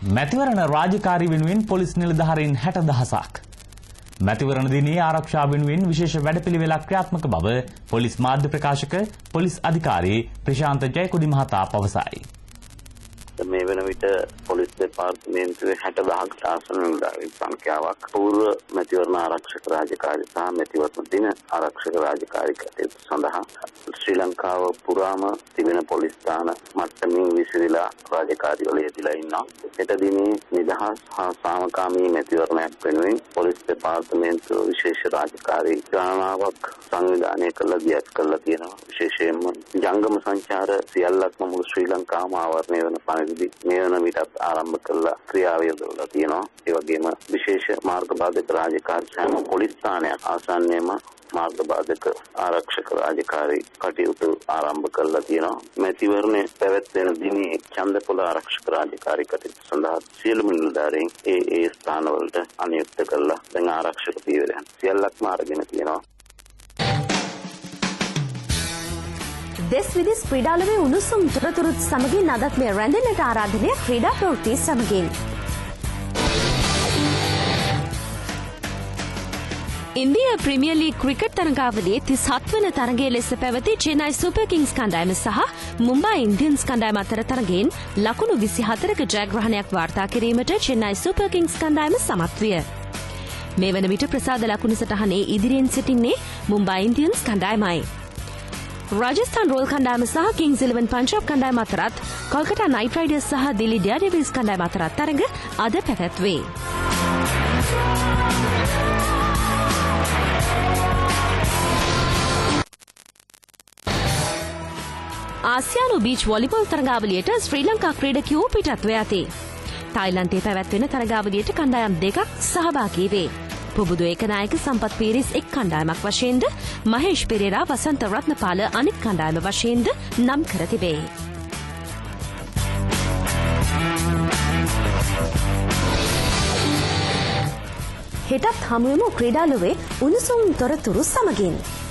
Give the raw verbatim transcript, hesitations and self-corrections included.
මැතිවරණ රාජකාරී වෙනුවෙන් පොලිස් නිලධාරීන් හැට දහසක්. මැතිවරණ දිනේ ආරක්ෂාව වෙනුවෙන් විශේෂ වැඩපිළිවෙලක් ක්‍රියාත්මක බව පොලිස් මාධ්‍ය ප්‍රකාශක පොලිස් අධිකාරී ප්‍රශාන්ත ජයකොඩි මහතා පවසයි. මේ වෙන විට පොලිස් දෙපාර්තමේන්තුවේ හැට දහසක ආසන නිලධාරීන් සංඛ්‍යාවක් පූර්ව මැතිවරණ ආරක්ෂක රාජකාරී සහ මැතිවරණ දින ආරක්ෂක රාජකාරී කටයුතු සඳහා ශ්‍රී ලංකාව පුරාම තිබෙන පොලිස් ස්ථාන මට්ටමින් විසිරලා රාජකාරී වල යෙදලා ඉන්නවා. හෙට දිනේ නිදහස් හා සාමකාමී මැතිවරණයක් වෙනුවෙන් පොලිස් දෙපාර්තමේන්තුව විශේෂ රාජකාරී ගණනාවක් සංවිධානය කළා දියත් කළා තියෙනවා. විශේෂයෙන්ම ජංගම සංචාර සියල්ලක්ම මුළු ශ්‍රී ලංකාවම ආවරණය වෙන පරිදි මේ වන විටත් ආරම්භ කළා ක්‍රියාව යොදවලා තියෙනවා. ඒ වගේම විශේෂ මාර්ග බාධක රාජකාරී සෑම පොලිස් ස්ථානයක් ආසන්නයේම මාර්ග බාධක ආරක්ෂක රාජකාරී කටයුතු ආරම්භ කළා තියෙනවා. මැතිවරණයේ පැවැත්වෙන දිනේ ඡන්දපොළ ආරක්ෂක රාජකාරී කටයුතු සඳහා සියලුම නිලධාරීන් ඒ ඒ ස්ථානවලට අනියුක්ත කළා. දැන් ආරක්ෂක පියවරයන් සියල්ලක්ම අරගෙන තියෙනවා. දෙස් විදෙස් ක්‍රීඩාලුවේ උණුසුම් තොරතුරුත් සමගින් අදත් මේ රැඳෙන්නට ආරාධනය ක්‍රීඩා ප්‍රවෘත්ති සමගින්. ඉන්දියා ප්‍රීමියර් ලීග් ක්‍රිකට් තරගාවලියේ තිස් හත් වන තරගයේ ලෙස පැවති චෙන්නයි සුපර් කිංස් කණ්ඩායම සහ මුම්බයි ඉන්දියන්ස් කණ්ඩායම අතර තරගයෙන් ලකුණු විසි හතරක ජයග්‍රහණයක් වාර්තා කිරීමට චෙන්නයි සුපර් කිංස් කණ්ඩායම සමත් විය. මේ වන විට ප්‍රසාද ලකුණු සටහනේ ඉදිරියෙන් සිටින්නේ මුම්බයි ඉන්දියන්ස් කණ්ඩායමයි. රාජස්ථාන් රෝයල් කණ්ඩායම සහ කිංස් ඉලෙවන් පංජාබ් කණ්ඩායම අතරත් කොල්කතා නයිට් රයිඩර්ස් සහ දිල්ලි ඩෙයාර්ඩෙවිල්ස් කණ්ඩායම අතරත් තරග අද පැවැත්වේ. ආසියානු බීච් වොලිබෝල් තරගාවලියට ශ්‍රී ලංකා ක්‍රීඩකයෝ පිටත්ව ඇති. තායිලන්තයේ පැවැත්වෙන තරගාවලියට කණ්ඩායම් දෙකක් සහභාගී වේ. පුබුදු ඒකනායක සම්පත් පීරිස් එක් කණ්ඩායමක් වශයෙන්ද මහේෂ් පෙරේරා වසන්ත රත්නපාල අනෙක් කණ්ඩායම වශයෙන්ද නම් කර තිබේ. හෙටත් හමුවෙමු ක්‍රීඩාලුවේ උණුසුම් තොරතුරු සමගින්.